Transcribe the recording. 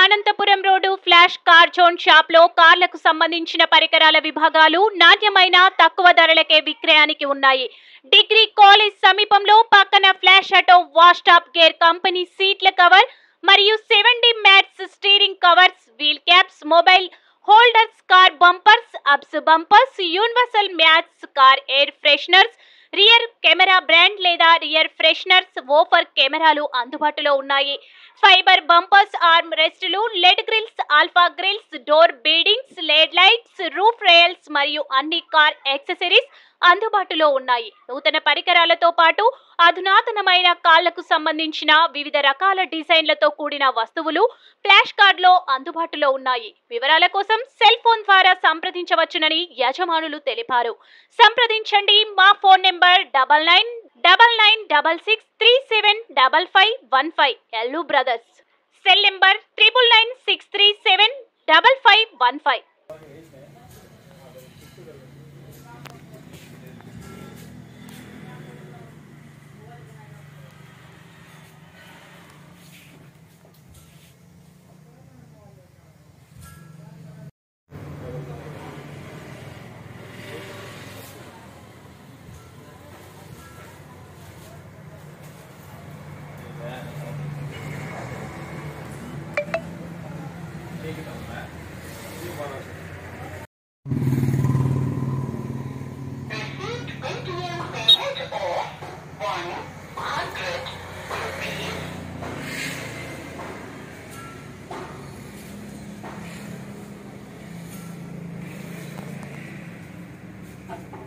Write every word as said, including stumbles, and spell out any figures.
Anantapuram road flash car zone shop లో కార్లకు సంబంధించిన పరికరాల విభాగాలు నాణ్యమైన తక్కువ ధరలకే విక్రయానికి ఉన్నాయి. డిగ్రీ కాలేజ్ సమీపంలో పక్కన flash auto wash top gear company సీట్ల కవర్ మరియు seven D mats steering covers, wheel caps, mobile holders, car bumpers, ABS bumpers, universal mats, car air fresheners, rear camera brand లేదా రియర్ ఫ్రెషనర్స్, ఓఫర్ కెమెరాలు అందుబాటులో ఉన్నాయి. Fibre bumpers, arm రెస్టులు, LED grills, alpha grills, door beadings, LED lights, roof rails మరియు అన్ని car accessories అందుబాటులో ఉన్నాయి. నూతన పరికరాలతో పాటు అధునాతనమైన కార్లకు సంబంధించిన వివిధ రకాల డిజైన్లతో కూడిన వస్తువులు ఫ్లాష్ కార్డ్ లో అందుబాటులో ఉన్నాయి. వివరాల కోసం సెల్ ఫోన్ ద్వారా సంప్రదించవచ్చునని యజమానులు తెలిపారు. సంప్రదించండి మా phone number double nine double nine double six three seven double five one five. Ellu brothers cell number triple nine six three seven double five one five. Thank you.